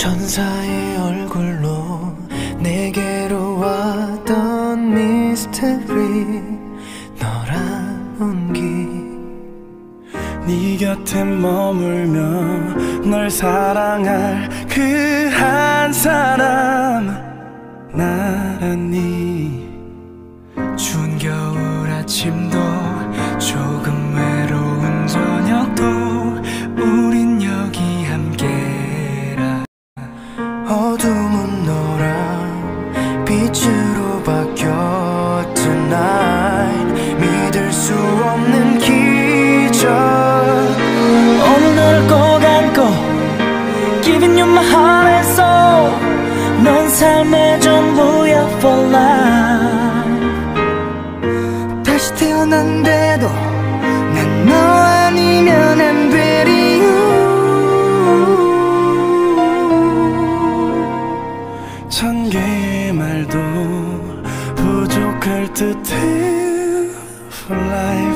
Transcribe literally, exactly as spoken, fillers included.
천사의 얼굴로 내게로 왔던 미스테리 너란 온기 네 곁에 머물며 널 사랑할 그 한 사람 나란히 추운 겨울 아침도 조금 외로운 저녁도 우린 여기 함께라 어둠은 너랑 빛으로 바뀌어 tonight 믿을 수 없는 기적 오늘 너를 꼭 안고 Giving you my heart and soul 넌 삶의 전부야 for life 다시 태어난데도 난 너 아니면 안 되리 천 개의 말도 부족할 듯해 for life